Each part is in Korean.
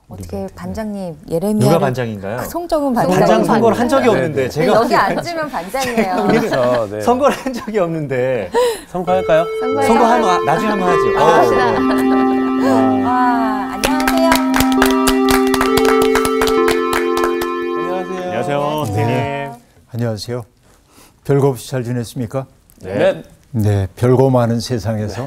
어떻게 반장님 예레미야 누가 반장인가요? 송정은 반장 반장 선거를 한 적이 없는데 제가 여기 앉으면 반장이에요. 그렇죠. 네. 선거를 한 적이 없는데 선거할까요? 선거하면 나중에 한번 하죠. 안녕하세요. 안녕하세요, 선생님. 안녕하세요. 별거 없이 잘 지냈습니까? 네. 네, 별거 많은 세상에서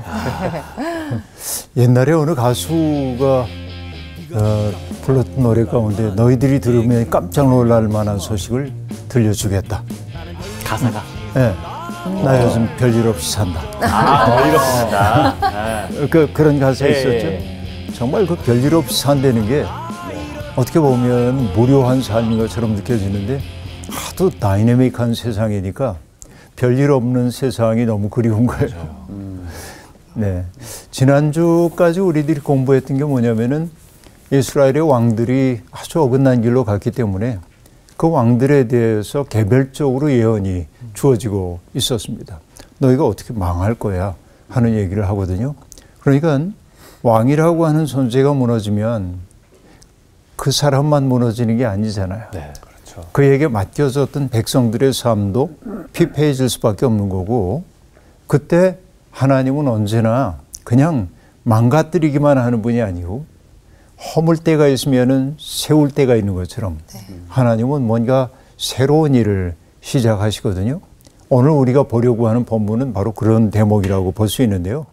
옛날에 어느 가수가 불렀던 노래 가운데 너희들이 들으면 깜짝 놀랄 만한 소식을 들려주겠다. 가사가. 네, 나 요즘 별일 없이 산다. 별일 없이 산다. 그런 가사 네. 있었죠. 정말 그 별일 없이 산다는 게 어떻게 보면 무료한 삶인 것처럼 느껴지는데 하도 다이내믹한 세상이니까 별일 없는 세상이 너무 그리운 거예요. 네, 지난주까지 우리들이 공부했던 게 뭐냐면은 이스라엘의 왕들이 아주 어긋난 길로 갔기 때문에 그 왕들에 대해서 개별적으로 예언이 주어지고 있었습니다. 너희가 어떻게 망할 거야 하는 얘기를 하거든요. 그러니까 왕이라고 하는 존재가 무너지면 그 사람만 무너지는 게 아니잖아요. 네, 그렇죠. 그에게 맡겨졌던 백성들의 삶도 피폐해질 수밖에 없는 거고, 그때 하나님은 언제나 그냥 망가뜨리기만 하는 분이 아니고 허물 때가 있으면은 세울 때가 있는 것처럼 하나님은 뭔가 새로운 일을 시작하시거든요. 오늘 우리가 보려고 하는 본문은 바로 그런 대목이라고 볼 수 있는데요.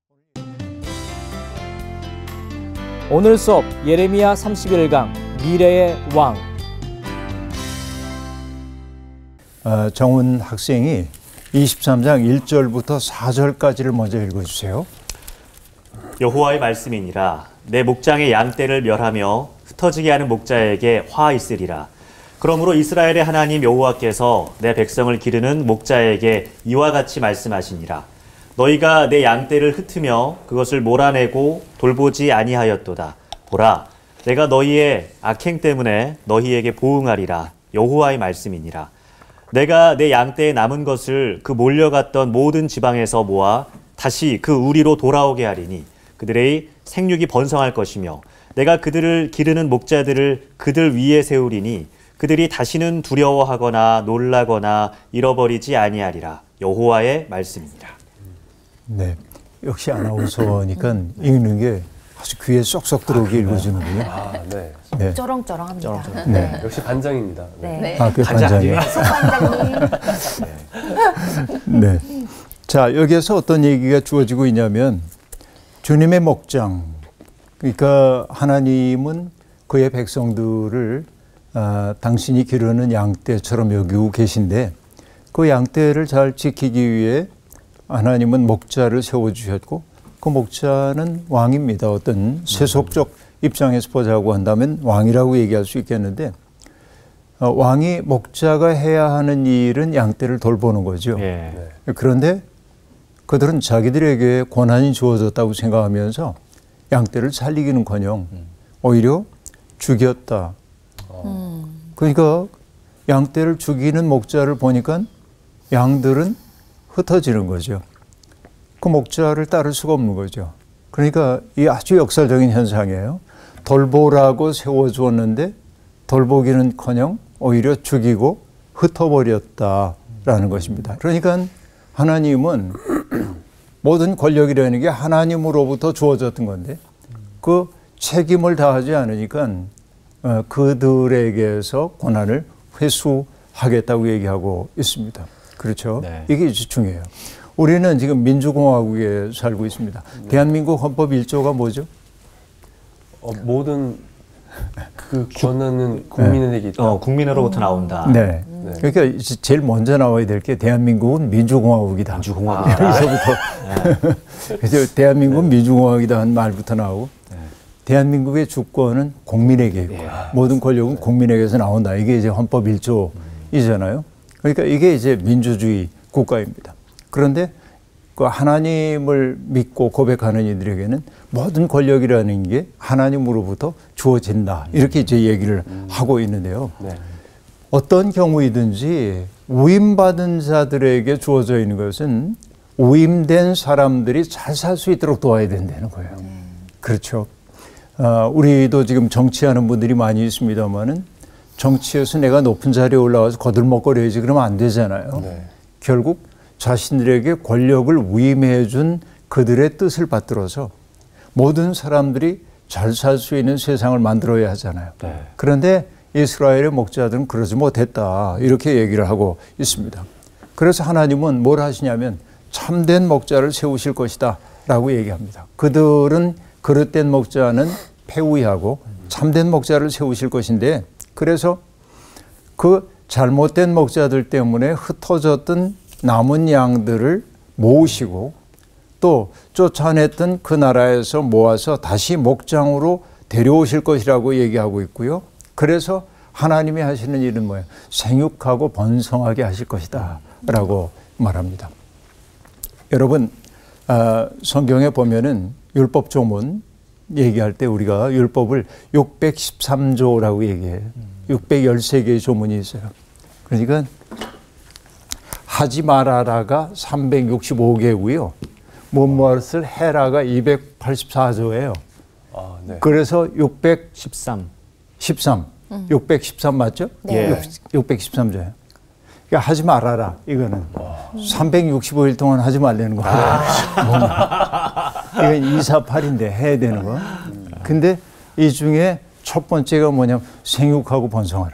오늘 수업 예레미야 31강 미래의 왕. 정은 학생이 23장 1절부터 4절까지를 먼저 읽어주세요. 여호와의 말씀이니라. 내 목장의 양떼를 멸하며 흩어지게 하는 목자에게 화 있으리라. 그러므로 이스라엘의 하나님 여호와께서 내 백성을 기르는 목자에게 이와 같이 말씀하시니라. 너희가 내 양떼를 흩으며 그것을 몰아내고 돌보지 아니하였도다. 보라, 내가 너희의 악행 때문에 너희에게 보응하리라. 여호와의 말씀이니라. 내가 내 양떼에 남은 것을 그 몰려갔던 모든 지방에서 모아 다시 그 우리로 돌아오게 하리니 그들의 생육이 번성할 것이며 내가 그들을 기르는 목자들을 그들 위에 세우리니 그들이 다시는 두려워하거나 놀라거나 잃어버리지 아니하리라. 여호와의 말씀이니라. 네, 역시 아나운서니까 읽는 게 아주 귀에 쏙쏙 들어오게 읽어주는군요. 네. 네. 쩌렁쩌렁합니다. 네. 역시 반장입니다. 네. 그 반장이요. 반장님. 네. 자, 여기에서 어떤 얘기가 주어지고 있냐면 주님의 목장, 그러니까 하나님은 그의 백성들을 당신이 기르는 양떼처럼 여기고 계신데 그 양떼를 잘 지키기 위해 하나님은 목자를 세워주셨고 그 목자는 왕입니다. 어떤 세속적 입장에서 보자고 한다면 왕이라고 얘기할 수 있겠는데 왕이 목자가 해야 하는 일은 양떼를 돌보는 거죠. 예. 그런데 그들은 자기들에게 권한이 주어졌다고 생각하면서 양떼를 살리기는커녕 오히려 죽였다. 그러니까 양떼를 죽이는 목자를 보니까 양들은 흩어지는 거죠. 그 목자를 따를 수가 없는 거죠. 그러니까 이 아주 역설적인 현상이에요. 돌보라고 세워주었는데 돌보기는커녕 오히려 죽이고 흩어버렸다라는 것입니다. 그러니까 하나님은 모든 권력이라는 게 하나님으로부터 주어졌던 건데 그 책임을 다하지 않으니까 그들에게서 권한을 회수하겠다고 얘기하고 있습니다. 그렇죠? 네. 이게 중요해요. 우리는 지금 민주공화국에 살고 있습니다. 대한민국 헌법 1조가 뭐죠? 모든 그 권한은 국민에게 있다. 국민으로부터 나온다. 네. 그러니까 제일 먼저 나와야 될 게 대한민국은 민주공화국이다. 민주공화국이다. 여기서부터. 그래서 대한민국은 민주공화국이다 한 말부터 나오고 대한민국의 주권은 국민에게 있고 모든 권력은 국민에게서 나온다. 이게 이제 헌법 1조이잖아요. 그러니까 이게 이제 민주주의 국가입니다. 그런데 그 하나님을 믿고 고백하는 이들에게는 모든 권력이라는 게 하나님으로부터 주어진다. 이렇게 이제 얘기를 하고 있는데요. 네. 어떤 경우이든지 위임받은 자들에게 주어져 있는 것은 위임된 사람들이 잘 살 수 있도록 도와야 된다는 거예요. 그렇죠. 우리도 지금 정치하는 분들이 많이 있습니다만은 정치에서 내가 높은 자리에 올라가서 거들먹거려야지 그러면 안 되잖아요. 네. 결국 자신들에게 권력을 위임해 준 그들의 뜻을 받들어서 모든 사람들이 잘 살 수 있는 세상을 만들어야 하잖아요. 네. 그런데 이스라엘의 목자들은 그러지 못했다. 이렇게 얘기를 하고 있습니다. 그래서 하나님은 뭘 하시냐면 참된 목자를 세우실 것이다 라고 얘기합니다. 그들은 그릇된 목자는 폐위하고 참된 목자를 세우실 것인데, 그래서 그 잘못된 목자들 때문에 흩어졌던 남은 양들을 모으시고 또 쫓아냈던 그 나라에서 모아서 다시 목장으로 데려오실 것이라고 얘기하고 있고요. 그래서 하나님이 하시는 일은 뭐예요? 생육하고 번성하게 하실 것이다 라고 말합니다. 여러분, 성경에 보면은 율법 조문 얘기할 때 우리가 율법을 613조라고 얘기해요. 613개의 조문이 있어요. 그러니까 하지 말아라가 365개고요. 무엇을 해라가 284조예요. 아, 네. 그래서 13. 613 맞죠? 네. 613조예요. 그러니까 하지 말아라 이거는 365일 동안 하지 말라는 거예요. 이건 248인데 해야 되는 거. 근데 이 중에 첫 번째가 뭐냐면 생육하고 번성하라.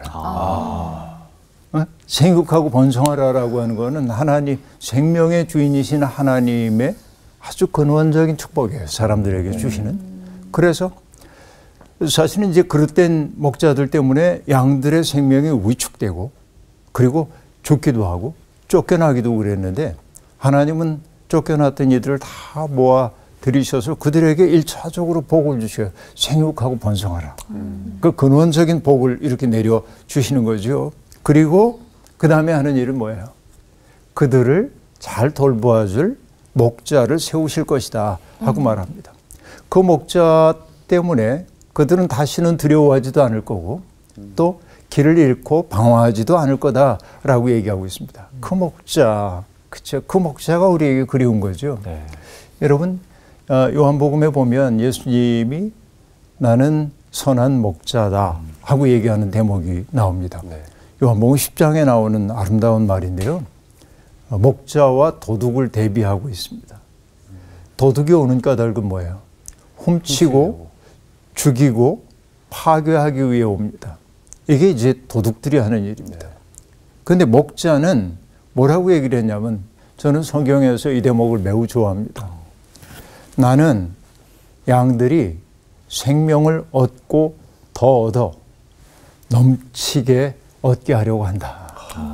생육하고 번성하라라고 하는 거는 하나님 생명의 주인이신 하나님의 아주 근원적인 축복이에요. 사람들에게 주시는. 그래서 사실은 이제 그릇된 목자들 때문에 양들의 생명이 위축되고 그리고 죽기도 하고 쫓겨나기도 그랬는데, 하나님은 쫓겨났던 이들을 다 모아 들이셔서 그들에게 1차적으로 복을 주셔요. 생육하고 번성하라. 그 근원적인 복을 이렇게 내려 주시는 거죠. 그리고 그 다음에 하는 일은 뭐예요? 그들을 잘 돌보아줄 목자를 세우실 것이다 하고 말합니다. 그 목자 때문에 그들은 다시는 두려워하지도 않을 거고 또 길을 잃고 방황하지도 않을 거다라고 얘기하고 있습니다. 그 목자, 그렇죠? 그 목자가 우리에게 그리운 거죠. 네. 여러분, 요한복음에 보면 예수님이 나는 선한 목자다 하고 얘기하는 대목이 나옵니다. 네. 요한복음 10장에 나오는 아름다운 말인데요. 목자와 도둑을 대비하고 있습니다. 도둑이 오는 까닭은 뭐예요? 훔치고 죽이고 파괴하기 위해 옵니다. 이게 이제 도둑들이 하는 일입니다. 그런데 목자는 뭐라고 얘기를 했냐면, 저는 성경에서 이 대목을 매우 좋아합니다. 나는 양들이 생명을 얻고 더 얻어 넘치게 얻게 하려고 한다.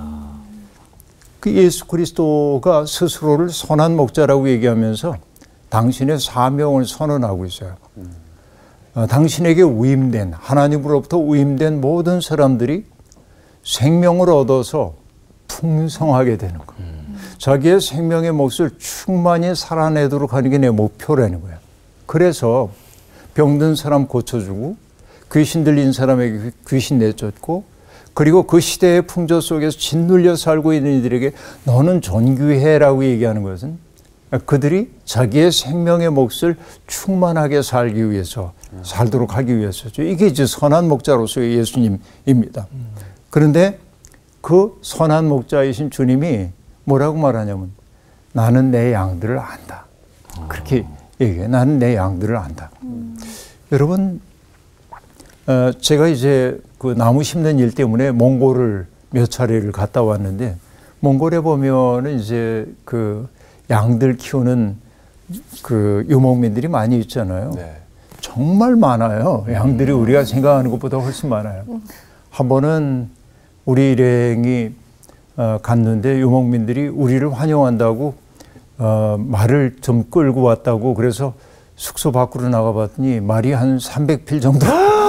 그 예수 그리스도가 스스로를 선한 목자라고 얘기하면서 당신의 사명을 선언하고 있어요. 당신에게 위임된, 하나님으로부터 위임된 모든 사람들이 생명을 얻어서 풍성하게 되는 거예요. 자기의 생명의 몫을 충만히 살아내도록 하는 게 내 목표라는 거예요. 그래서 병든 사람 고쳐주고 귀신 들린 사람에게 귀신 내쫓고, 그리고 그 시대의 풍조 속에서 짓눌려 살고 있는 이들에게 너는 존귀해라고 얘기하는 것은 그들이 자기의 생명의 몫을 충만하게 살기 위해서, 살도록 하기 위해서죠. 이게 이제 선한 목자로서의 예수님입니다. 그런데 그 선한 목자이신 주님이 뭐라고 말하냐면, 나는 내 양들을 안다. 그렇게 얘기해요. 나는 내 양들을 안다. 여러분, 제가 이제 그 나무 심는 일 때문에 몽골을 몇 차례를 갔다 왔는데, 몽골에 보면은 이제 그 양들 키우는 그 유목민들이 많이 있잖아요. 네. 정말 많아요. 양들이 우리가 생각하는 것보다 훨씬 많아요. 한 번은 우리 일행이 갔는데 유목민들이 우리를 환영한다고 말을 좀 끌고 왔다고, 그래서 숙소 밖으로 나가봤더니 말이 한 300필 정도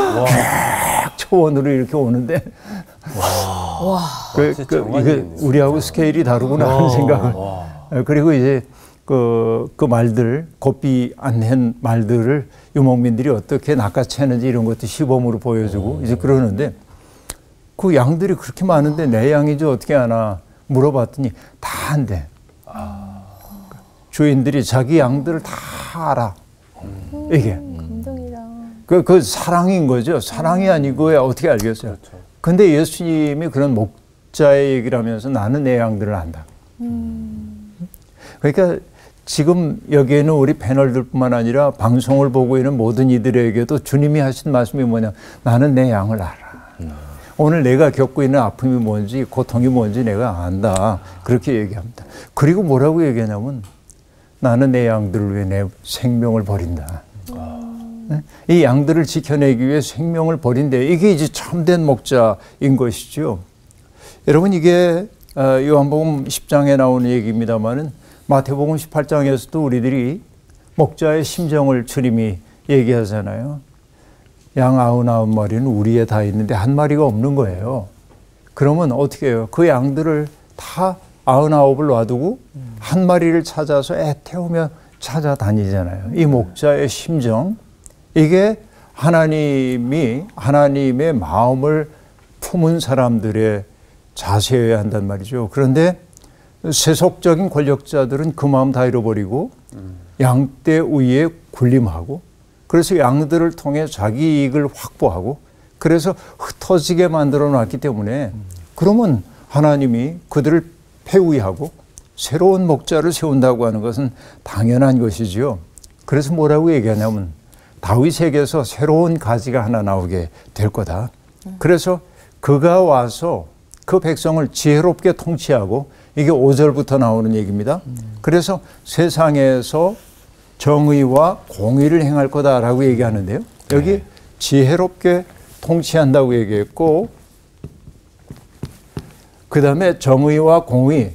초원으로 이렇게 오는데, 이게 우리하고 스케일이 다르구나 하는 생각을. 그리고 이제 그 말들, 곱비 않는 말들을 유목민들이 어떻게 낚아채는지 이런 것도 시범으로 보여주고 이제 그러는데, 그 양들이 그렇게 많은데 내 양이지 어떻게 아나 물어봤더니 다 한대. 주인들이 자기 양들을 다 알아. 이게. 감동이다. 그 사랑인 거죠. 사랑이 아니고야 어떻게 알겠어요. 그렇죠. 근데 예수님이 그런 목자의 얘기를 하면서 나는 내 양들을 안다. 그러니까 지금 여기에는 우리 패널들뿐만 아니라 방송을 보고 있는 모든 이들에게도 주님이 하신 말씀이 뭐냐. 나는 내 양을 알아. 오늘 내가 겪고 있는 아픔이 뭔지 고통이 뭔지 내가 안다. 그렇게 얘기합니다. 그리고 뭐라고 얘기하냐면 나는 내 양들을 위해 내 생명을 버린다. 이 양들을 지켜내기 위해 생명을 버린대. 이게 이제 참된 목자인 것이죠. 여러분 이게 요한복음 10장에 나오는 얘기입니다만은 마태복음 18장에서도 우리들이 목자의 심정을 주님이 얘기하잖아요. 양 99마리는 우리에 다 있는데 한 마리가 없는 거예요. 그러면 어떻게 해요? 그 양들을 다 99을 놔두고 한 마리를 찾아서 애태우며 찾아다니잖아요. 이 목자의 심정, 이게 하나님의 마음을 품은 사람들의 자세여야 한단 말이죠. 그런데 세속적인 권력자들은 그 마음 다 잃어버리고 양떼 위에 군림하고 그래서 양들을 통해 자기 이익을 확보하고 그래서 흩어지게 만들어 놨기 때문에 그러면 하나님이 그들을 폐위하고 새로운 목자를 세운다고 하는 것은 당연한 것이지요. 그래서 뭐라고 얘기하냐면 다윗에게서 새로운 가지가 하나 나오게 될 거다. 그래서 그가 와서 그 백성을 지혜롭게 통치하고 이게 5절부터 나오는 얘기입니다. 그래서 세상에서 정의와 공의를 행할 거다라고 얘기하는데요. 여기 지혜롭게 통치한다고 얘기했고 그 다음에 정의와 공의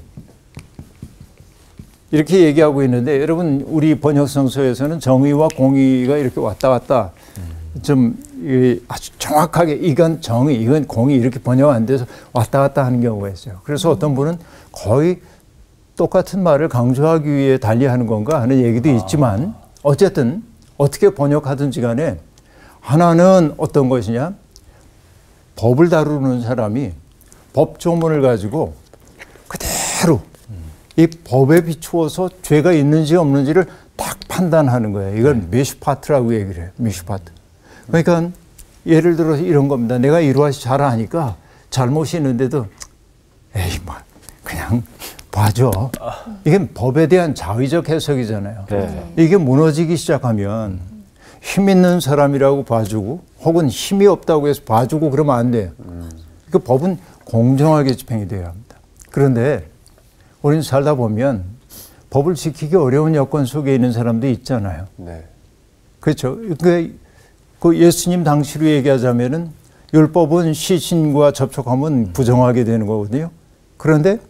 이렇게 얘기하고 있는데 여러분 우리 번역성서에서는 정의와 공의가 이렇게 왔다 갔다 좀 아주 정확하게 이건 정의, 이건 공의 이렇게 번역 안 돼서 왔다 갔다 하는 경우가 있어요. 그래서 어떤 분은 거의 똑같은 말을 강조하기 위해 달리하는 건가 하는 얘기도 있지만 어쨌든 어떻게 번역하든지 간에 하나는 어떤 것이냐, 법을 다루는 사람이 법조문을 가지고 그대로 이 법에 비추어서 죄가 있는지 없는지를 딱 판단하는 거예요. 이걸 미슈파트라고 얘기를 해요. 미슈파트. 그러니까 예를 들어서 이런 겁니다. 내가 이루아시 잘 아니까 잘못이 있는데도 에이 뭐 그냥 봐줘. 이게 법에 대한 자의적 해석이잖아요. 네. 이게 무너지기 시작하면 힘 있는 사람이라고 봐주고 혹은 힘이 없다고 해서 봐주고 그러면 안 돼요. 그 법은 공정하게 집행이 돼야 합니다. 그런데 우리는 살다 보면 법을 지키기 어려운 여건 속에 있는 사람도 있잖아요. 네. 그렇죠. 그 예수님 당시로 얘기하자면은 율법은 시신과 접촉하면 부정하게 되는 거거든요. 그런데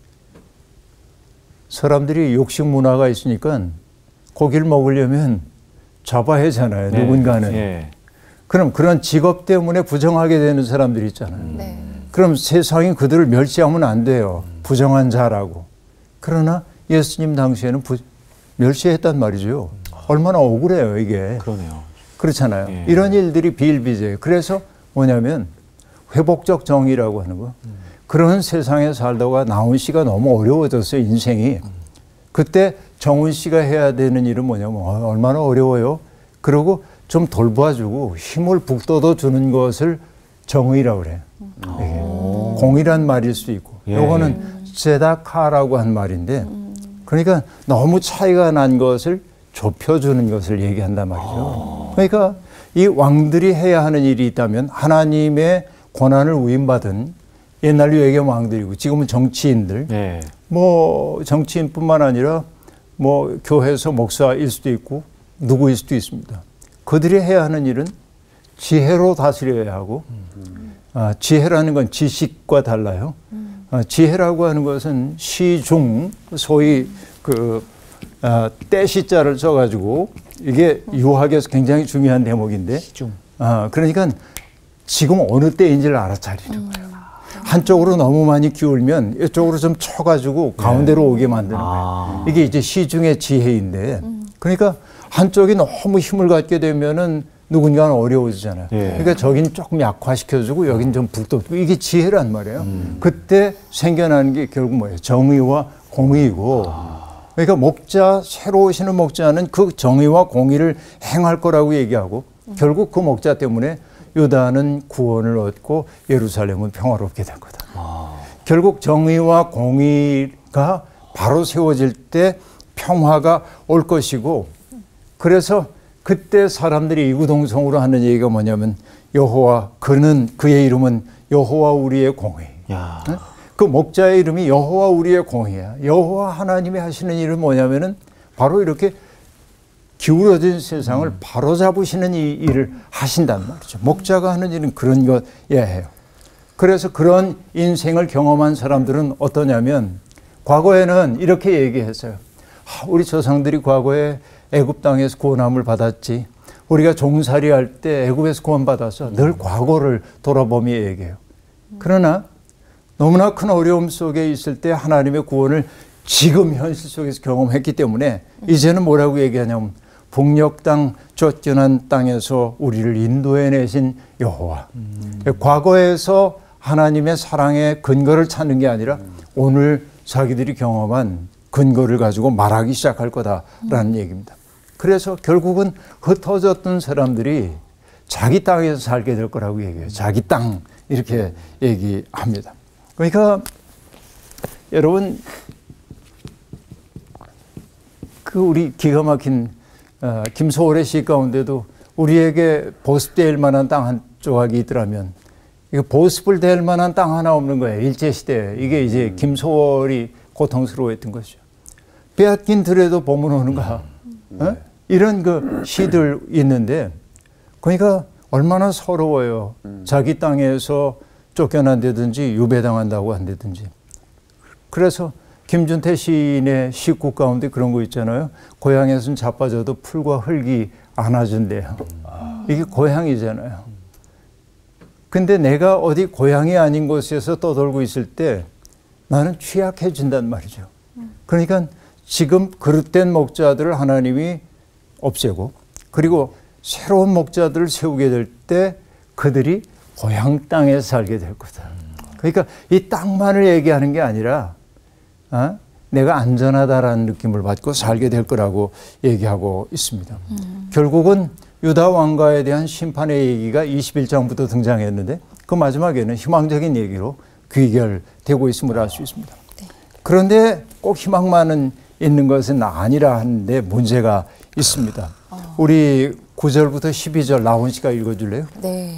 사람들이 욕식 문화가 있으니까 고기를 먹으려면 잡아야 하잖아요. 네. 누군가는. 네. 그럼 그런 직업 때문에 부정하게 되는 사람들이 있잖아요. 네. 그럼 세상이 그들을 멸시하면 안 돼요. 부정한 자라고. 그러나 예수님 당시에는 멸시했단 말이죠. 얼마나 억울해요, 이게. 그러네요. 그렇잖아요. 예. 이런 일들이 비일비재해요. 그래서 뭐냐면 회복적 정의라고 하는 거. 그런 세상에 살다가 나훈 씨가 너무 어려워졌어요, 인생이. 그때 정훈 씨가 해야 되는 일은 뭐냐면 얼마나 어려워요. 그리고 좀 돌봐주고 힘을 북돋워 주는 것을 정의라고 그래요. 이게 공의란 말일 수도 있고. 예. 요거는 제다카라고 한 말인데 그러니까 너무 차이가 난 것을 좁혀주는 것을 얘기한단 말이죠. 그러니까 이 왕들이 해야 하는 일이 있다면 하나님의 권한을 위임받은 옛날로 얘기하면 왕들이고 지금은 정치인들 네. 뭐 정치인뿐만 아니라 뭐 교회에서 목사일 수도 있고 누구일 수도 있습니다. 그들이 해야 하는 일은 지혜로 다스려야 하고 지혜라는 건 지식과 달라요. 지혜라고 하는 것은 시중 소위 떼시자를 써가지고 이게 유학에서 굉장히 중요한 대목인데 그러니까 지금 어느 때인지를 알아차리는 거예요. 한쪽으로 너무 많이 기울면 이쪽으로 좀 쳐가지고 가운데로 오게 만드는 거예요. 이게 이제 시중의 지혜인데 그러니까 한쪽이 너무 힘을 갖게 되면은 누군가는 어려워지잖아요. 예. 그러니까 저긴 조금 약화시켜주고 여긴 좀 북돋고 이게 지혜란 말이에요. 그때 생겨나는 게 결국 뭐예요? 정의와 공의이고 그러니까 목자, 새로 오시는 목자는 그 정의와 공의를 행할 거라고 얘기하고 결국 그 목자 때문에 유다는 구원을 얻고 예루살렘은 평화롭게 된 거다. 결국 정의와 공의가 바로 세워질 때 평화가 올 것이고, 그래서 그때 사람들이 이구동성으로 하는 얘기가 뭐냐면 여호와, 그의 이름은 여호와 우리의 공의. 그 목자의 이름이 여호와 우리의 공의야. 여호와 하나님이 하시는 일은 뭐냐면은 바로 이렇게 기울어진 세상을 바로잡으시는 이 일을 하신단 말이죠. 목자가 하는 일은 그런 것이에요. 그래서 그런 인생을 경험한 사람들은 어떠냐면 과거에는 이렇게 얘기했어요. 우리 조상들이 과거에 애굽 땅에서 구원함을 받았지. 우리가 종살이 할 때 애굽에서 구원받아서 늘 과거를 돌아보며 얘기해요. 그러나 너무나 큰 어려움 속에 있을 때 하나님의 구원을 지금 현실 속에서 경험했기 때문에 이제는 뭐라고 얘기하냐면 북녘 땅 쫓겨난 땅에서 우리를 인도해내신 여호와. 과거에서 하나님의 사랑의 근거를 찾는 게 아니라 오늘 자기들이 경험한 근거를 가지고 말하기 시작할 거다라는 얘기입니다. 그래서 결국은 흩어졌던 사람들이 자기 땅에서 살게 될 거라고 얘기해요. 자기 땅 이렇게 얘기합니다. 그러니까 여러분 그 우리 기가 막힌 김소월의 시 가운데도 우리에게 보습될 만한 땅 한 조각이 있더라면 이거 보습을 될 만한 땅 하나 없는 거예요. 일제시대에. 이게 이제 김소월이 고통스러워했던 것이죠. 빼앗긴 들에도 봄은 오는가. 이런 그 시들 있는데 그러니까 얼마나 서러워요. 자기 땅에서 쫓겨난다든지 유배당한다고 한다든지. 그래서 김준태 시인의 시국 가운데 그런 거 있잖아요. 고향에서는 자빠져도 풀과 흙이 안아준대요. 이게 고향이잖아요. 근데 내가 어디 고향이 아닌 곳에서 떠돌고 있을 때 나는 취약해진단 말이죠. 그러니까 지금 그릇된 목자들을 하나님이 없애고 그리고 새로운 목자들을 세우게 될 때 그들이 고향 땅에 살게 될 거다. 그러니까 이 땅만을 얘기하는 게 아니라 내가 안전하다라는 느낌을 받고 살게 될 거라고 얘기하고 있습니다. 결국은 유다 왕가에 대한 심판의 얘기가 21장부터 등장했는데 그 마지막에는 희망적인 얘기로 귀결되고 있음을 알 수 있습니다. 네. 그런데 꼭 희망만은 있는 것은 아니라 하는데 문제가 있습니다. 우리 9절부터 12절 나온 씨가 읽어줄래요? 네.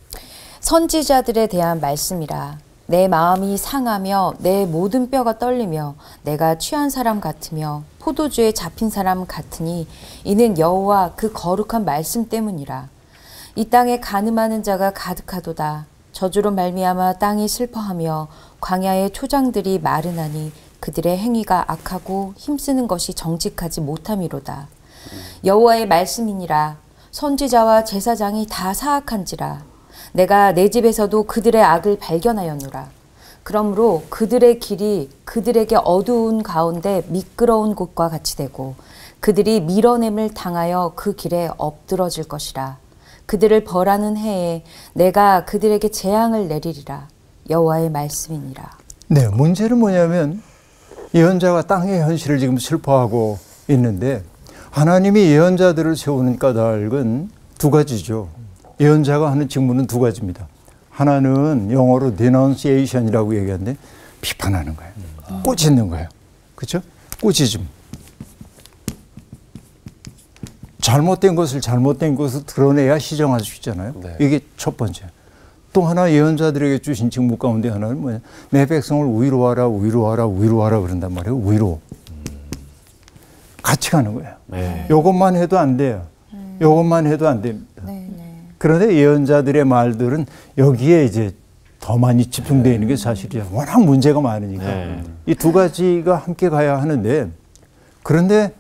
선지자들에 대한 말씀이라. 내 마음이 상하며 내 모든 뼈가 떨리며 내가 취한 사람 같으며 포도주에 잡힌 사람 같으니 이는 여호와 그 거룩한 말씀 때문이라. 이 땅에 간음하는 자가 가득하도다. 저주로 말미암아 땅이 슬퍼하며 광야의 초장들이 마르나니 그들의 행위가 악하고 힘쓰는 것이 정직하지 못함이로다. 여호와의 말씀이니라. 선지자와 제사장이 다 사악한지라. 내가 내 집에서도 그들의 악을 발견하였노라. 그러므로 그들의 길이 그들에게 어두운 가운데 미끄러운 곳과 같이 되고 그들이 밀어냄을 당하여 그 길에 엎드러질 것이라. 그들을 벌하는 해에 내가 그들에게 재앙을 내리리라. 여호와의 말씀이니라. 네, 문제는 뭐냐면 예언자가 땅의 현실을 지금 슬퍼하고 있는데 하나님이 예언자들을 세우는 까닭은 두 가지죠. 예언자가 하는 직무는 두 가지입니다. 하나는 영어로 denunciation이라고 얘기하는데 비판하는 거예요. 꾸짖는 거예요. 그렇죠? 꾸짖음. 잘못된 것을 잘못된 것을 드러내야 시정할 수 있잖아요. 네. 이게 첫 번째. 또 하나 예언자들에게 주신 직무 가운데 하나는 뭐냐? 내 백성을 위로하라, 위로하라, 위로하라 그런단 말이에요. 위로. 같이 가는 거예요. 네. 이것만 해도 안 돼요. 이것만 해도 안 됩니다. 네. 그런데 예언자들의 말들은 여기에 이제 더 많이 집중되어 있는 게 사실이에요. 워낙 문제가 많으니까. 네. 이 두 가지가 함께 가야 하는데 그런데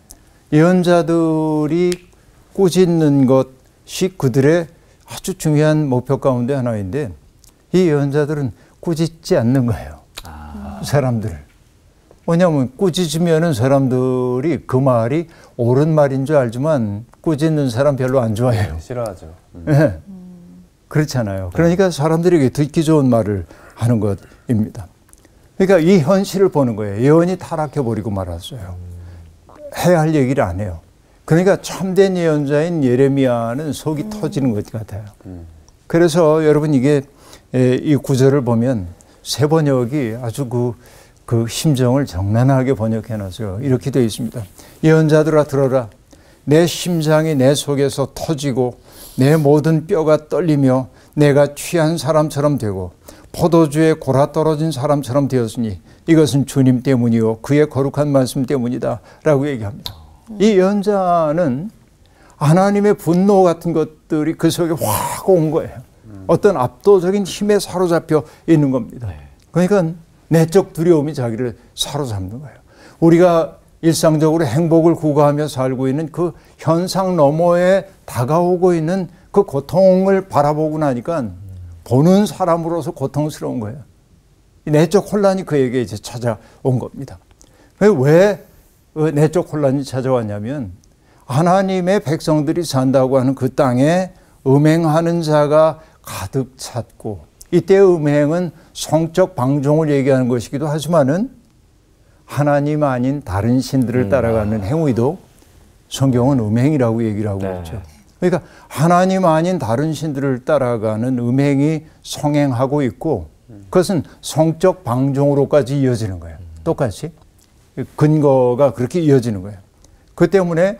예언자들이 꾸짖는 것이 그들의 아주 중요한 목표 가운데 하나인데 이 예언자들은 꾸짖지 않는 거예요. 사람들을. 왜냐하면 꾸짖으면 사람들이 그 말이 옳은 말인 줄 알지만 꾸짖는 사람 별로 안 좋아해요. 싫어하죠. 네. 그렇잖아요. 그러니까 사람들에게 듣기 좋은 말을 하는 것입니다. 그러니까 이 현실을 보는 거예요. 예언이 타락해버리고 말았어요. 해야 할 얘기를 안 해요. 그러니까 참된 예언자인 예레미야는 속이 터지는 것 같아요. 그래서 여러분 이게 이 구절을 보면 새 번역이 아주 그 심정을 정난하게 번역해놨어요. 이렇게 되어 있습니다. 예언자들아 들어라. 내 심장이 내 속에서 터지고 내 모든 뼈가 떨리며 내가 취한 사람처럼 되고 포도주에 골아 떨어진 사람처럼 되었으니 이것은 주님 때문이요 그의 거룩한 말씀 때문이다 라고 얘기합니다. 이 예언자는 하나님의 분노 같은 것들이 그 속에 확 온 거예요. 어떤 압도적인 힘에 사로잡혀 있는 겁니다. 그러니까 내적 두려움이 자기를 사로잡는 거예요. 우리가 일상적으로 행복을 구가하며 살고 있는 그 현상 너머에 다가오고 있는 그 고통을 바라보고 나니까 보는 사람으로서 고통스러운 거예요. 내적 혼란이 그에게 이제 찾아온 겁니다. 왜 내적 혼란이 찾아왔냐면 하나님의 백성들이 산다고 하는 그 땅에 음행하는 자가 가득 찼고, 이때의 음행은 성적 방종을 얘기하는 것이기도 하지만은 하나님 아닌 다른 신들을 따라가는 행위도 성경은 음행이라고 얘기를 하고 있죠. 그러니까 하나님 아닌 다른 신들을 따라가는 음행이 성행하고 있고, 그것은 성적 방종으로까지 이어지는 거예요. 똑같이 근거가 그렇게 이어지는 거예요. 그 때문에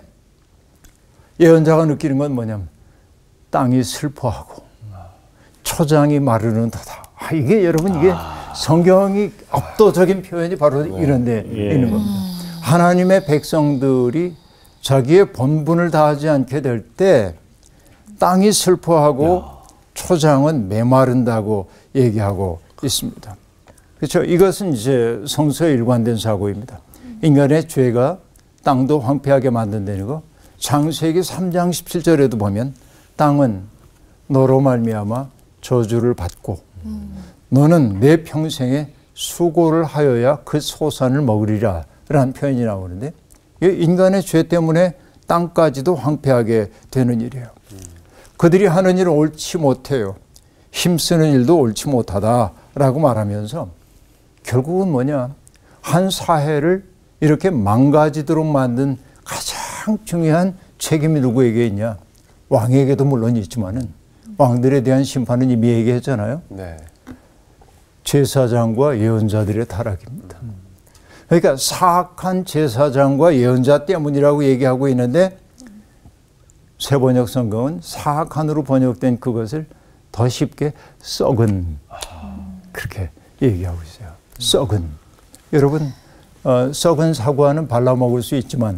예언자가 느끼는 건 뭐냐면 땅이 슬퍼하고 초장이 마르는 터다. 이게 여러분 이게 성경이 압도적인 표현이 바로 이런 데 있는 겁니다. 하나님의 백성들이 자기의 본분을 다하지 않게 될 때 땅이 슬퍼하고 초장은 메마른다고 얘기하고 있습니다. 그렇죠? 이것은 이제 성서에 일관된 사고입니다. 인간의 죄가 땅도 황폐하게 만든다는 거. 창세기 3장 17절에도 보면 땅은 너로 말미암아 저주를 받고 너는 내 평생에 수고를 하여야 그 소산을 먹으리라 라는 표현이 나오는데, 인간의 죄 때문에 땅까지도 황폐하게 되는 일이에요. 그들이 하는 일은 옳지 못해요. 힘쓰는 일도 옳지 못하다라고 말하면서 결국은 뭐냐, 한 사회를 이렇게 망가지도록 만든 가장 중요한 책임이 누구에게 있냐? 왕에게도 물론 있지만은 왕들에 대한 심판은 이미 얘기했잖아요. 네. 제사장과 예언자들의 타락입니다. 그러니까 사악한 제사장과 예언자 때문이라고 얘기하고 있는데, 새번역 성경은 사악한으로 번역된 그것을 더 쉽게 썩은, 그렇게 얘기하고 있어요. 썩은. 여러분, 썩은 사과는 발라먹을 수 있지만,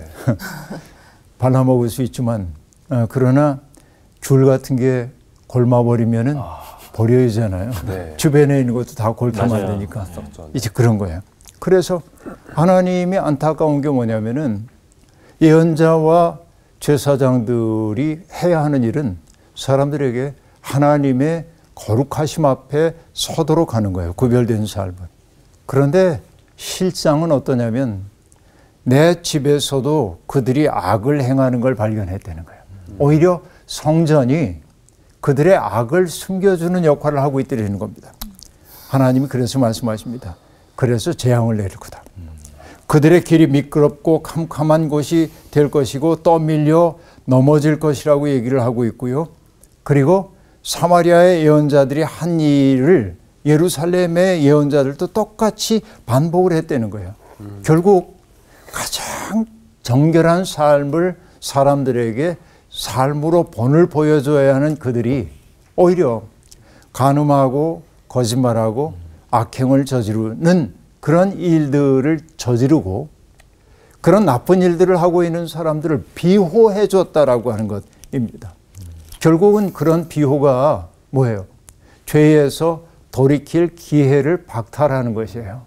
발라먹을 수 있지만, 그러나 귤 같은 게 골마버리면은 버려야잖아요. 네. 주변에 있는 것도 다 골타면 되니까. 이제 그런 거예요. 그래서 하나님이 안타까운 게 뭐냐면은 예언자와 제사장들이 해야 하는 일은 사람들에게 하나님의 거룩하심 앞에 서도록 하는 거예요. 구별된 삶은. 그런데 실상은 어떠냐면 내 집에서도 그들이 악을 행하는 걸 발견했다는 거예요. 오히려 성전이 그들의 악을 숨겨주는 역할을 하고 있다는 겁니다. 하나님이 그래서 말씀하십니다. 그래서 재앙을 내릴 거다. 그들의 길이 미끄럽고 캄캄한 곳이 될 것이고 떠밀려 넘어질 것이라고 얘기를 하고 있고요. 그리고 사마리아의 예언자들이 한 일을 예루살렘의 예언자들도 똑같이 반복을 했다는 거예요. 결국 가장 정결한 삶을 사람들에게 삶으로 본을 보여줘야 하는 그들이 오히려 간음하고 거짓말하고 악행을 저지르는 그런 일들을 저지르고 그런 나쁜 일들을 하고 있는 사람들을 비호해 줬다라고 하는 것입니다. 결국은 그런 비호가 뭐예요? 죄에서 돌이킬 기회를 박탈하는 것이에요.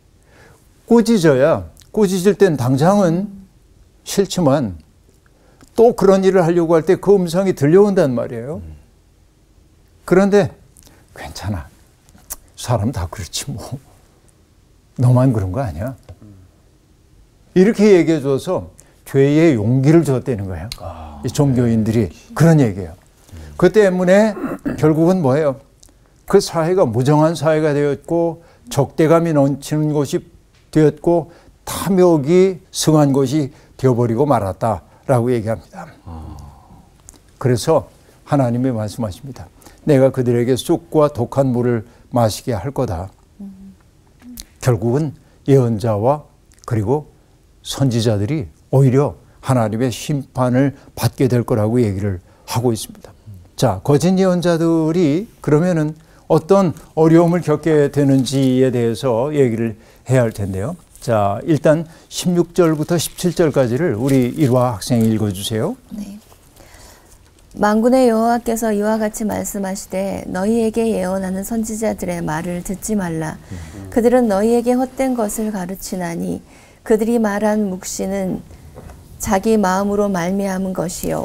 꾸짖을 땐 당장은 싫지만 또 그런 일을 하려고 할 때 그 음성이 들려온단 말이에요. 그런데 괜찮아. 사람 다 그렇지 뭐. 너만 그런 거 아니야? 이렇게 얘기해 줘서 죄의 용기를 줬다는 거예요. 이 종교인들이 그런 얘기예요. 그 때문에 결국은 뭐예요? 그 사회가 무정한 사회가 되었고 적대감이 넘치는 곳이 되었고 탐욕이 승한 곳이 되어버리고 말았다라고 라고 얘기합니다. 그래서 하나님이 말씀하십니다. 내가 그들에게 쑥과 독한 물을 마시게 할 거다. 결국은 예언자와 그리고 선지자들이 오히려 하나님의 심판을 받게 될 거라고 얘기를 하고 있습니다. 자, 거짓 예언자들이 그러면은 어떤 어려움을 겪게 되는지에 대해서 얘기를 해야 할 텐데요. 자, 일단 16절부터 17절까지를 우리 일화 학생이 읽어주세요. 네. 만군의 여호와께서 이와 같이 말씀하시되 너희에게 예언하는 선지자들의 말을 듣지 말라. 그들은 너희에게 헛된 것을 가르치나니 그들이 말한 묵시는 자기 마음으로 말미암은 것이요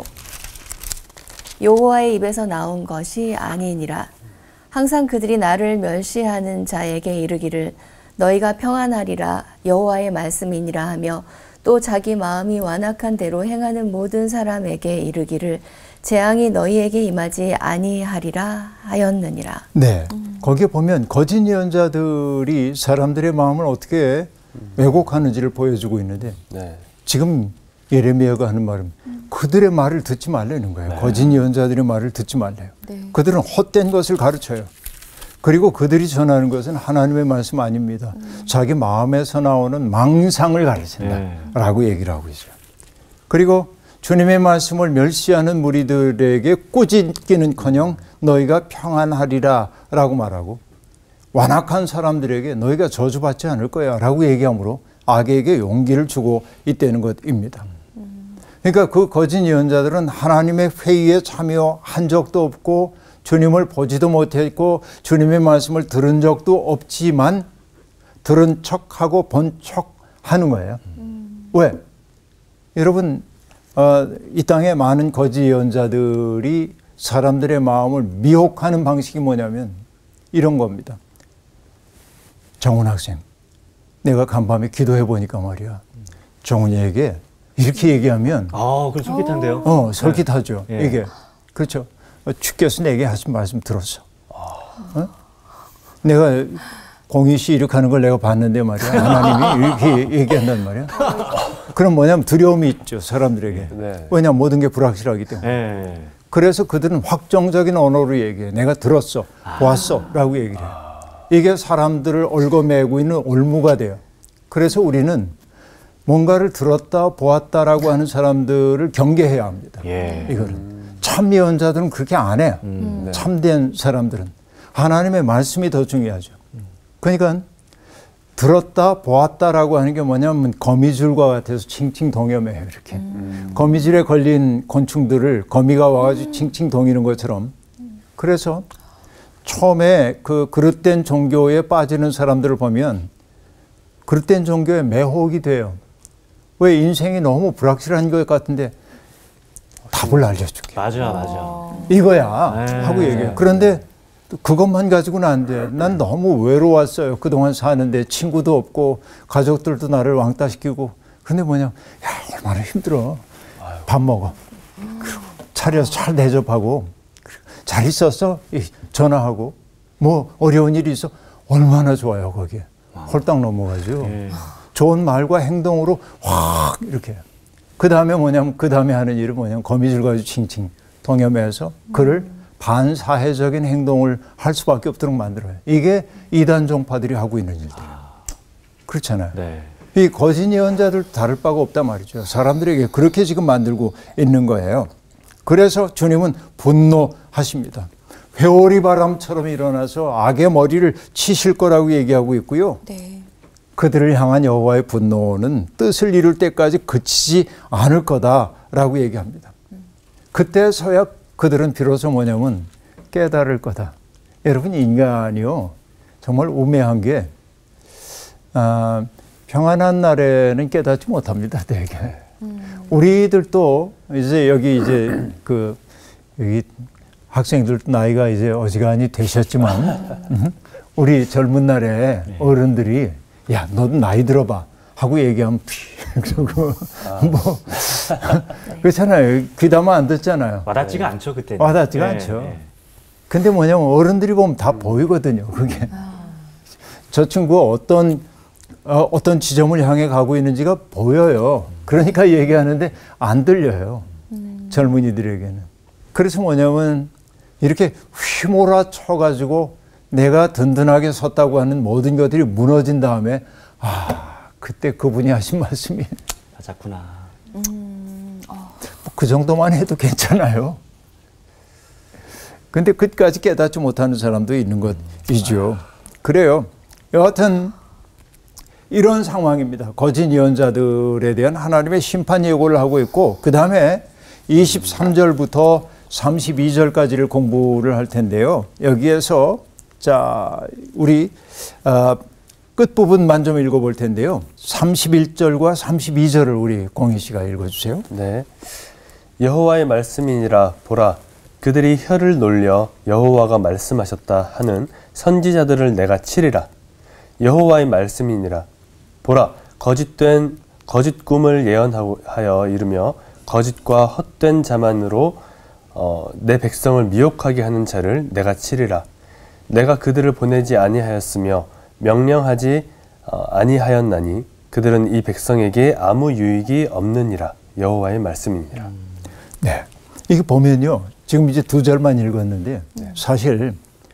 여호와의 입에서 나온 것이 아니니라. 항상 그들이 나를 멸시하는 자에게 이르기를 너희가 평안하리라 여호와의 말씀이니라 하며 또 자기 마음이 완악한 대로 행하는 모든 사람에게 이르기를 재앙이 너희에게 임하지 아니하리라 하였느니라. 네, 거기에 보면 거짓 예언자들이 사람들의 마음을 어떻게 왜곡하는지를 보여주고 있는데 네. 지금 예레미야가 하는 말은 그들의 말을 듣지 말라는 거예요. 거짓 예언자들의 말을 듣지 말래요. 그들은 헛된 것을 가르쳐요. 그리고 그들이 전하는 것은 하나님의 말씀 아닙니다. 자기 마음에서 나오는 망상을 가르친다라고 얘기를 하고 있어요. 그리고 주님의 말씀을 멸시하는 무리들에게 꾸짖기는커녕 너희가 평안하리라 라고 말하고 완악한 사람들에게 너희가 저주받지 않을 거야 라고 얘기하므로 악에게 용기를 주고 있다는 것입니다. 그러니까 그 거짓 예언자들은 하나님의 회의에 참여한 적도 없고 주님을 보지도 못했고 주님의 말씀을 들은 적도 없지만 들은 척하고 본 척하는 거예요. 왜? 여러분 이 땅에 많은 거짓 예언자들이 사람들의 마음을 미혹하는 방식이 뭐냐면 이런 겁니다. 정훈 학생, 내가 간밤에 기도해 보니까 말이야. 정훈이에게 이렇게 얘기하면 그럼 솔깃한데요? 솔깃하죠. 네. 이게 그렇죠. 주께서 내게 하신 말씀 들었어. 내가 공희 씨 이렇게 하는 걸 내가 봤는데 말이야. 하나님이 이렇게 얘기한단 말이야. 그럼 뭐냐면 두려움이 있죠, 사람들에게. 네. 왜냐하면 모든 게 불확실하기 때문에. 네. 그래서 그들은 확정적인 언어로 얘기해. 내가 들었어, 보았어 라고 얘기를 해요. 이게 사람들을 얽어매고 있는 올무가 돼요. 그래서 우리는 뭔가를 들었다, 보았다라고 하는 사람들을 경계해야 합니다. 예. 이거는. 참 예언자들은 그렇게 안 해요. 네. 참된 사람들은. 하나님의 말씀이 더 중요하죠. 그러니까 들었다 보았다라고 하는 게 뭐냐면 거미줄과 같아서 칭칭 동여매요. 이렇게 거미줄에 걸린 곤충들을 거미가 와가지고 칭칭 동이는 것처럼. 그래서 처음에 그 그릇된 종교에 빠지는 사람들을 보면 그릇된 종교에 매혹이 돼요. 왜? 인생이 너무 불확실한 것 같은데 답을 알려줄게. 맞아. 이거야 네. 하고 얘기해요. 그런데 그것만 가지고는 안 돼. 난 너무 외로웠어요. 그동안 사는데 친구도 없고 가족들도 나를 왕따시키고. 그런데 뭐냐, 야, 얼마나 힘들어. 밥 먹어. 그리고 차려서 잘 대접하고 잘 있었어? 전화하고 뭐 어려운 일이 있어? 얼마나 좋아요 거기에. 홀딱 넘어가죠. 좋은 말과 행동으로 확 이렇게. 그 다음에 뭐냐면 그 다음에 하는 일은 뭐냐면 거미줄 가지고 칭칭 동여매서 그를 반사회적인 행동을 할 수밖에 없도록 만들어요. 이게 이단 종파들이 하고 있는 일들이에요. 그렇잖아요. 네. 이 거짓 예언자들 다를 바가 없단 말이죠. 사람들에게 그렇게 지금 만들고 있는 거예요. 그래서 주님은 분노하십니다. 회오리 바람처럼 일어나서 악의 머리를 치실 거라고 얘기하고 있고요. 네. 그들을 향한 여호와의 분노는 뜻을 이룰 때까지 그치지 않을 거다라고 얘기합니다. 그때서야 그들은 비로소 뭐냐면 깨달을 거다. 여러분, 인간이요 정말 우매한 게 평안한 날에는 깨닫지 못합니다. 되게. 우리들도 이제 여기 여기 학생들도 나이가 이제 어지간히 되셨지만 우리 젊은 날에 어른들이 야, 너도 나이 들어봐 하고 얘기하면 그러고 뭐 그렇잖아요. 귀담아 안 듣잖아요. 와닿지가 않죠 그때는. 와닿지가 않죠. 근데 뭐냐면 어른들이 보면 다 보이거든요. 그게 저 친구가 어떤 어떤 지점을 향해 가고 있는지가 보여요. 그러니까 얘기하는데 안 들려요. 젊은이들에게는. 그래서 뭐냐면 이렇게 휘몰아쳐가지고 내가 든든하게 섰다고 하는 모든 것들이 무너진 다음에 그때 그분이 하신 말씀이 맞았구나. 그 정도만 해도 괜찮아요. 근데 끝까지 깨닫지 못하는 사람도 있는 것이죠. 그래요. 여하튼 이런 상황입니다. 거짓 예언자들에 대한 하나님의 심판 예고를 하고 있고 그 다음에 23절부터 32절까지를 공부를 할 텐데요. 여기에서 자 우리 끝부분만 좀 읽어볼 텐데요. 31절과 32절을 우리 공희 씨가 읽어주세요. 네. 여호와의 말씀이니라 보라 그들이 혀를 놀려 여호와가 말씀하셨다 하는 선지자들을 내가 치리라. 여호와의 말씀이니라 보라 거짓 꿈을 예언하여 이르며 거짓과 헛된 자만으로 내 백성을 미혹하게 하는 자를 내가 치리라. 내가 그들을 보내지 아니하였으며 명령하지 아니하였나니 그들은 이 백성에게 아무 유익이 없느니라. 여호와의 말씀이니라. 네, 이게 보면요. 지금 이제 2절만 읽었는데 사실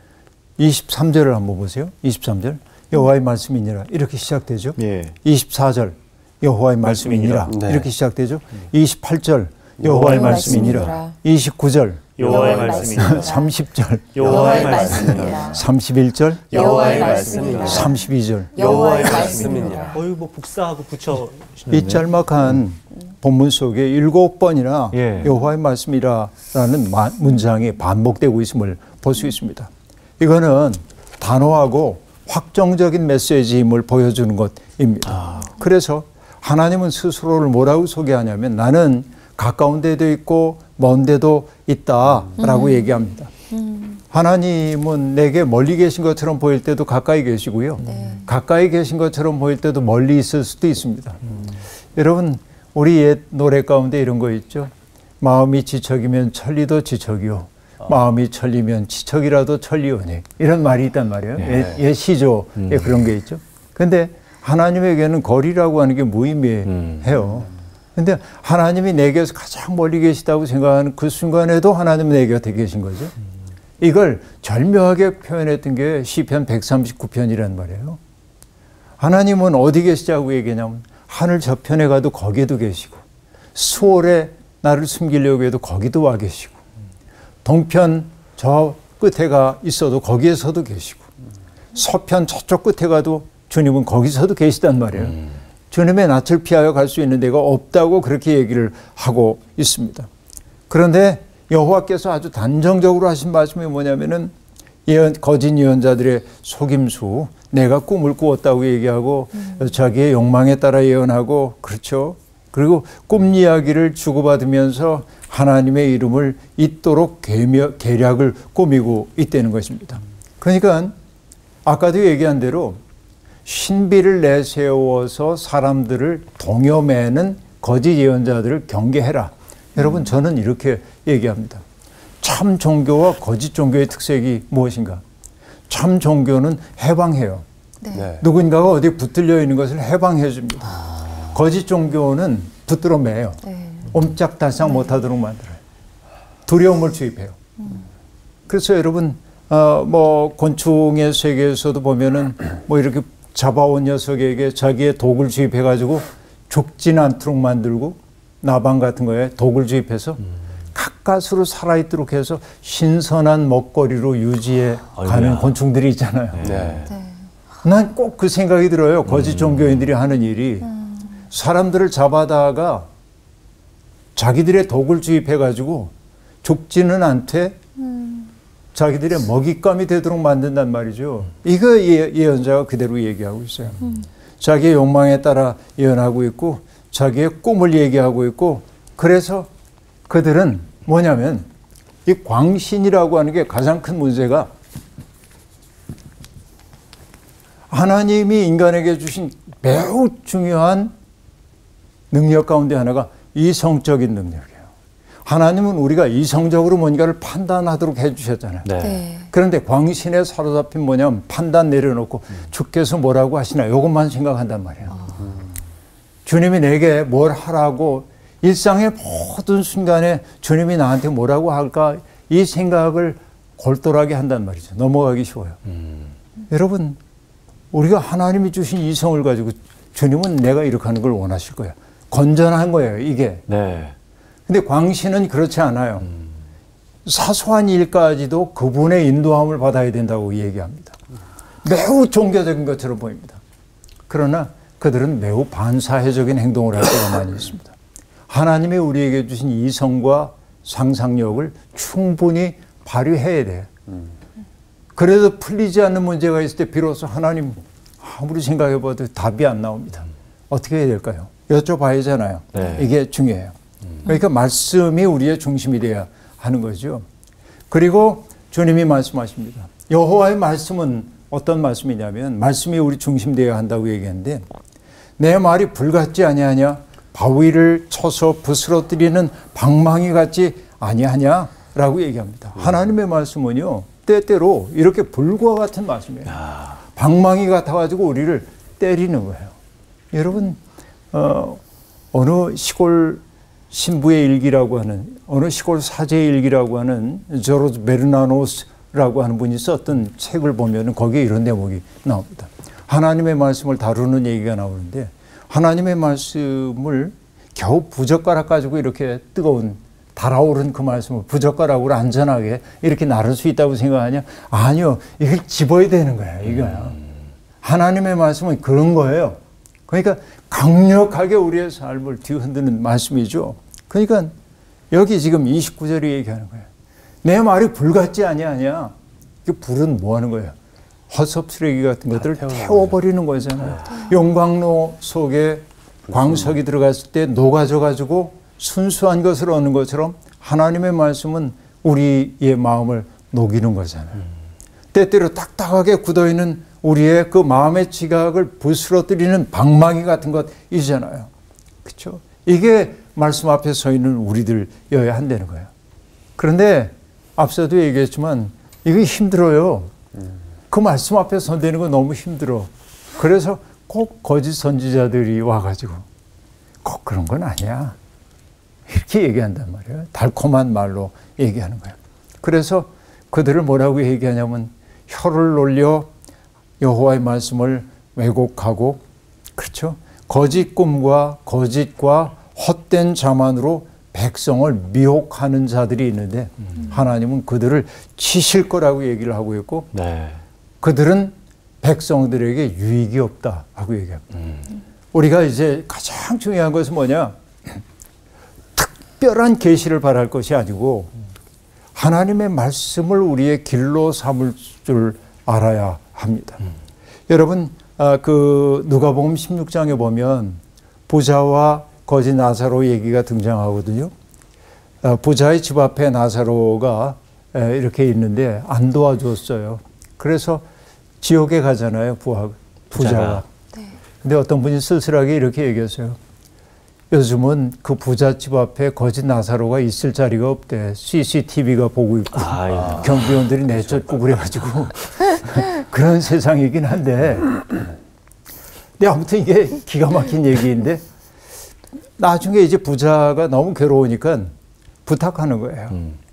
23절을 한번 보세요. 23절 여호와의 말씀이니라 이렇게 시작되죠. 예. 24절 여호와의 말씀이니라 네. 이렇게 시작되죠. 28절 여호와의 말씀이니라 29절 여호와의 말씀이니라 30절 여호와의 말씀이니라 31절 여호와의 말씀이니라 32절 여호와의 말씀이니라. 뭐 복사하고 붙여. 이 짤막한 본문 속에 7번이나 예. 여호와의 말씀이라는 문장이 반복되고 있음을 볼 수 있습니다. 이거는 단호하고 확정적인 메시지임을 보여주는 것입니다. 그래서 하나님은 스스로를 뭐라고 소개하냐면 나는 가까운 데도 있고 먼 데도 있다라고 얘기합니다. 하나님은 내게 멀리 계신 것처럼 보일 때도 가까이 계시고요. 가까이 계신 것처럼 보일 때도 멀리 있을 수도 있습니다. 여러분 우리 옛 노래 가운데 이런 거 있죠. 마음이 지척이면 천리도 지척이요. 마음이 천리면 지척이라도 천리오니. 이런 말이 있단 말이에요. 옛 시조에 그런 게 있죠. 근데 하나님에게는 거리라고 하는 게 무의미해요. 근데 하나님이 내게서 가장 멀리 계시다고 생각하는 그 순간에도 하나님은 내 곁에 계신 거죠. 이걸 절묘하게 표현했던 게 시편 139편이란 말이에요. 하나님은 어디 계시자고 얘기하냐면 하늘 저편에 가도 거기에도 계시고 수월에 나를 숨기려고 해도 거기도 와 계시고 동편 저 끝에 가 있어도 거기에서도 계시고 서편 저쪽 끝에 가도 주님은 거기서도 계시단 말이에요. 주님의 낯을 피하여 갈 수 있는 데가 없다고 그렇게 얘기를 하고 있습니다. 그런데 여호와께서 아주 단정적으로 하신 말씀이 뭐냐면은 거짓 예언자들의 속임수, 내가 꿈을 꾸었다고 얘기하고 자기의 욕망에 따라 예언하고 그렇죠. 그리고 꿈 이야기를 주고받으면서 하나님의 이름을 잇도록 계략을 꾸미고 있다는 것입니다. 그러니까 아까도 얘기한 대로 신비를 내세워서 사람들을 동요매는 거짓 예언자들을 경계해라. 여러분 저는 이렇게 얘기합니다. 참 종교와 거짓 종교의 특색이 무엇인가? 참 종교는 해방해요. 네. 누군가가 어디에 붙들려 있는 것을 해방해 줍니다. 거짓 종교는 붙들어 매요. 옴짝달싹 못하도록 만들어요. 두려움을 주입해요. 그래서 여러분 뭐 곤충의 세계에서도 보면은 뭐 이렇게 잡아온 녀석에게 자기의 독을 주입해 가지고 죽지는 않도록 만들고 나방 같은 거에 독을 주입해서 가까스로 살아있도록 해서 신선한 먹거리로 유지해 가는 곤충들이 있잖아요. 네. 난 꼭 그 생각이 들어요. 거짓 종교인들이 하는 일이 사람들을 잡아다가 자기들의 독을 주입해 가지고 죽지는 않되 자기들의 먹잇감이 되도록 만든단 말이죠. 이거 예언자가 그대로 얘기하고 있어요. 자기의 욕망에 따라 예언하고 있고 자기의 꿈을 얘기하고 있고 그래서 그들은 뭐냐면 이 광신이라고 하는 게 가장 큰 문제가 하나님이 인간에게 주신 매우 중요한 능력 가운데 하나가 이성적인 능력이에요. 하나님은 우리가 이성적으로 뭔가를 판단하도록 해주셨잖아요. 네. 네. 그런데 광신에 사로잡힌 뭐냐면 판단 내려놓고 주께서 뭐라고 하시나 이것만 생각한단 말이에요. 주님이 내게 뭘 하라고 일상의 모든 순간에 주님이 나한테 뭐라고 할까 이 생각을 골똘하게 한단 말이죠. 넘어가기 쉬워요. 여러분 우리가 하나님이 주신 이성을 가지고 주님은 내가 이렇게 하는 걸 원하실 거예요. 건전한 거예요 이게. 네. 근데 광신은 그렇지 않아요. 사소한 일까지도 그분의 인도함을 받아야 된다고 얘기합니다. 매우 종교적인 것처럼 보입니다. 그러나 그들은 매우 반사회적인 행동을 할 때가 많이 있습니다. 하나님이 우리에게 주신 이성과 상상력을 충분히 발휘해야 돼요. 그래도 풀리지 않는 문제가 있을 때 비로소 하나님 아무리 생각해봐도 답이 안 나옵니다. 어떻게 해야 될까요? 여쭤봐야 하잖아요. 네. 이게 중요해요. 그러니까 말씀이 우리의 중심이 돼야 하는 거죠. 그리고 주님이 말씀하십니다. 여호와의 말씀은 어떤 말씀이냐면 말씀이 우리 중심 되어야 한다고 얘기했는데 내 말이 불같지 아니하냐 바위를 쳐서 부스러뜨리는 방망이 같지 아니하냐라고 얘기합니다. 하나님의 말씀은요 때때로 이렇게 불과 같은 말씀이에요. 방망이 같아가지고 우리를 때리는 거예요. 여러분 어느 시골 신부의 일기라고 하는 어느 시골 사제의 일기라고 하는 조르주 베르나노스라고 하는 분이 썼던 책을 보면 거기에 이런 대목이 나옵니다. 하나님의 말씀을 다루는 얘기가 나오는데 하나님의 말씀을 겨우 부젓가락 가지고 이렇게 뜨거운 달아오른 그 말씀을 부젓가락으로 안전하게 이렇게 나를 수 있다고 생각하냐? 아니요. 이걸 집어야 되는 거예요. 이거요. 하나님의 말씀은 그런 거예요. 그러니까 강력하게 우리의 삶을 뒤흔드는 말씀이죠. 그러니까 여기 지금 29절이 얘기하는 거예요. 내 말이 불같지 아니하냐? 그 불은 뭐 하는 거예요? 허섭 쓰레기 같은 것들을 태워버리는 거잖아요. 용광로 속에 광석이 들어갔을 때 녹아져가지고 순수한 것을 얻는 것처럼 하나님의 말씀은 우리의 마음을 녹이는 거잖아요. 때때로 딱딱하게 굳어있는 우리의 그 마음의 지각을 부스러뜨리는 방망이 같은 것이잖아요. 그렇죠? 이게 말씀 앞에 서 있는 우리들여야 한다는 거예요. 그런데 앞서도 얘기했지만 이게 힘들어요. 그 말씀 앞에 선대는 거 너무 힘들어. 그래서 꼭 거짓 선지자들이 와가지고 꼭 그런 건 아니야. 이렇게 얘기한단 말이에요. 달콤한 말로 얘기하는 거예요. 그래서 그들을 뭐라고 얘기하냐면 혀를 놀려 여호와의 말씀을 왜곡하고 그렇죠. 거짓 꿈과 거짓과 헛된 자만으로 백성을 미혹하는 자들이 있는데 하나님은 그들을 치실 거라고 얘기를 하고 있고 네. 그들은 백성들에게 유익이 없다 하고 얘기합니다. 우리가 이제 가장 중요한 것은 뭐냐? 특별한 계시를 바랄 것이 아니고 하나님의 말씀을 우리의 길로 삼을 줄 알아야 합니다. 여러분 그 누가복음 16장에 보면 부자와 거지 나사로 얘기가 등장하거든요. 부자의 집 앞에 나사로가 이렇게 있는데 안 도와줬어요. 그래서 지옥에 가잖아요. 부자가. 근데 어떤 분이 쓸쓸하게 이렇게 얘기했어요. 요즘은 그 부잣집 앞에 거짓 나사로가 있을 자리가 없대. CCTV가 보고 있고 경비원들이 내쫓고 그래가지고 그런 세상이긴 한데 근데 아무튼 이게 기가 막힌 얘기인데 나중에 이제 부자가 너무 괴로우니까 부탁하는 거예요.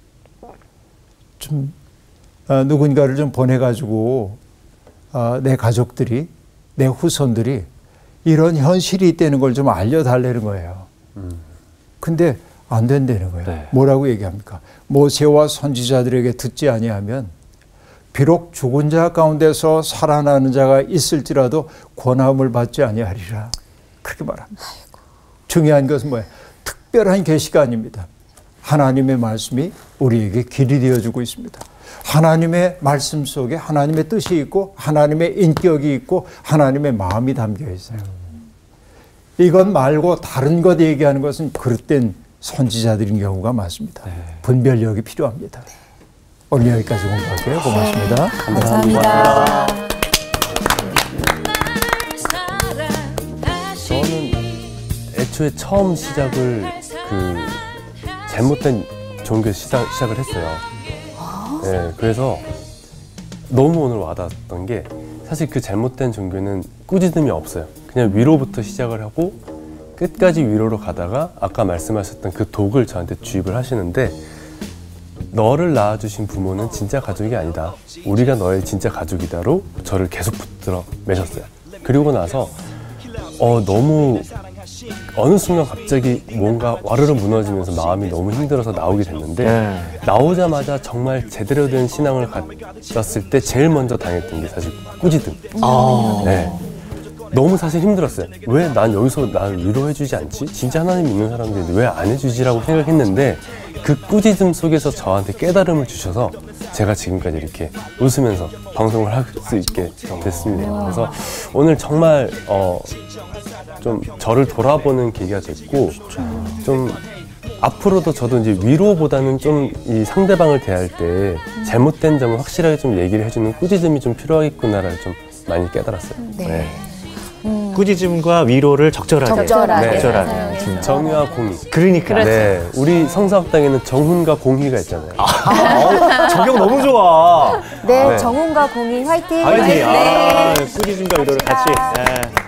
좀 누군가를 좀 보내가지고 내 가족들이 내 후손들이 이런 현실이 있다는 걸 좀 알려달라는 거예요. 근데 안 된다는 거예요. 네. 뭐라고 얘기합니까? 모세와 선지자들에게 듣지 아니하면 비록 죽은 자 가운데서 살아나는 자가 있을지라도 권함을 받지 아니하리라. 그렇게 말합니다. 중요한 것은 뭐예요? 특별한 계시가 아닙니다. 하나님의 말씀이 우리에게 길이 되어주고 있습니다. 하나님의 말씀 속에 하나님의 뜻이 있고 하나님의 인격이 있고 하나님의 마음이 담겨 있어요. 이것 말고 다른 것 얘기하는 것은 그릇된 선지자들인 경우가 많습니다. 분별력이 필요합니다. 오늘 여기까지 공부할게요. 고맙습니다. 감사합니다. 저는 애초에 처음 시작을 그 잘못된 종교 시작을 했어요. 네, 그래서 너무 오늘 와닿았던 게 사실 그 잘못된 종교는 꾸짖음이 없어요. 그냥 위로부터 시작을 하고 끝까지 위로로 가다가 아까 말씀하셨던 그 독을 저한테 주입을 하시는데 너를 낳아주신 부모는 진짜 가족이 아니다. 우리가 너의 진짜 가족이다로 저를 계속 붙들어 매셨어요. 그리고 나서 너무 어느 순간 갑자기 뭔가 와르르 무너지면서 마음이 너무 힘들어서 나오게 됐는데 나오자마자 정말 제대로 된 신앙을 가졌을 때 제일 먼저 당했던 게 사실 꾸짖음. 네. 너무 사실 힘들었어요. 왜 난 여기서 나를 위로해주지 않지? 진짜 하나님 믿는 사람들인데 왜 안 해주지라고 생각했는데 그 꾸짖음 속에서 저한테 깨달음을 주셔서 제가 지금까지 이렇게 웃으면서 방송을 할 수 있게 됐습니다. 그래서 오늘 정말 좀 저를 돌아보는 계기가 됐고 좀 앞으로도 저도 이제 위로보다는 좀 이 상대방을 대할 때 잘못된 점을 확실하게 좀 얘기를 해주는 꾸짖음이 좀 필요하겠구나를 좀 많이 깨달았어요. 네. 꾸짖음과 위로를 적절하게. 적절하게. 정의와 공의. 그러니까. 네. 우리 성서학당에는 정훈과 공의가 있잖아요. 적용 너무 좋아. 네, 정훈과 공의 화이팅! 화이팅! 꾸짖음과 위로를 같이. 네.